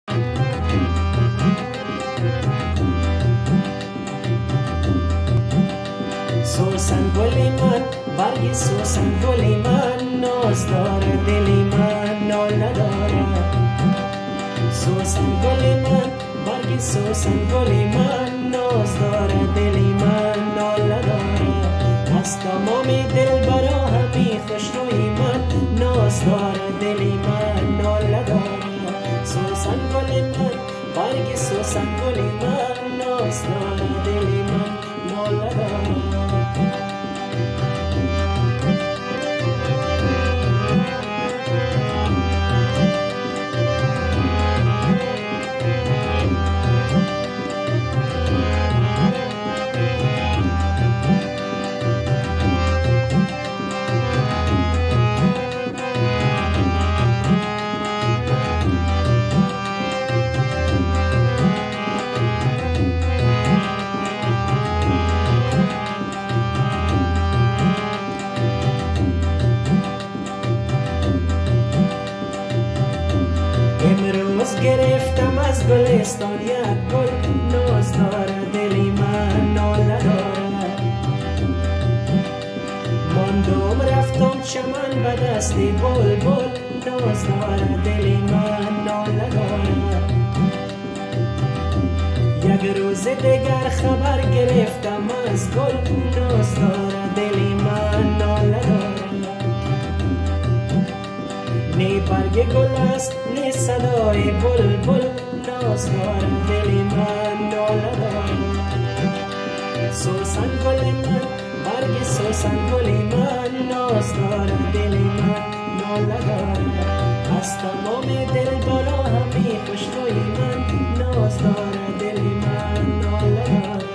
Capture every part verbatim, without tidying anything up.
سوسن گل من، برگ سوسن گل من، ناز داره دلی من نال نداره. سوسن گل من، برگ سوسن گل من، ناز داره دلی من نال نداره. از تمام دل برا همی خوشروی من، ناز داره دلی من نال نداره. سوسن گل من، برگ سوسن گل من، ناز داره دلی من نال نداره. امروز گرفتم از گلستان یک گل، ناز داره دلی من نال نداره. ماندم رفتم چمن به دستی بلبل، ناز داره دلی من نال نداره. یک روز دیگر خبر گرفتم از گل، ناز داره دلی من نال نداره. نی برگ گل است نی صدای بلبل، ناز داره دلی من نال نداره. سوسن گل من، برگ سوسن گل من، ناز داره دلی من نال نداره. از تمام دل بالا همی خوشروی من، ناز داره دلی من نال نداره.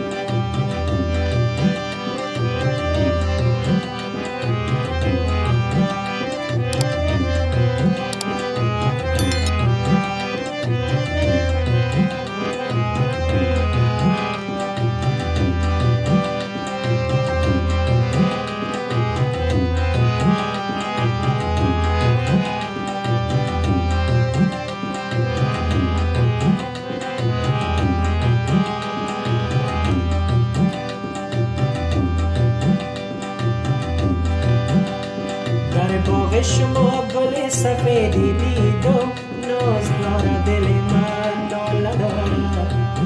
باغ شما گل سفیدی دیدم، ناز داره دل من نال نداره.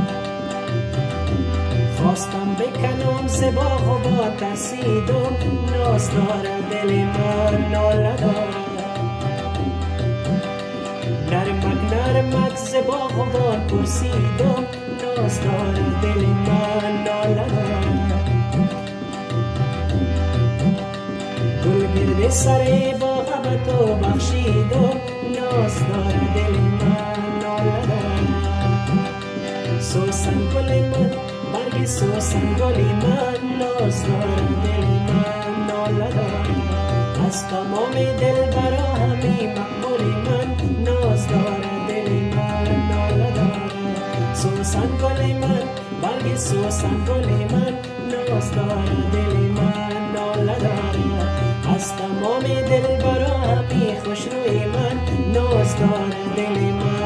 خواستم بکنم ز باغ و با ترسیدم، ناز داره دل من نال نداره. نرمک نرمک ز باغ و با پرسیدم، ناز داره دل من نال نداره. گرد سر باغ به تو بخشیدم، ناز داره دل من نال نداره. سوسن گل من، برگ سوسن گل من، ناز داره دل من نال نداره. از تمام دل برا همی مقبول من، ناز داره دل من نال نداره. سوسن گل من، برگ سوسن گل من، ناز داره دل من نال نداره. از تمام دل برا همی خوشروی من، ناز داره دل من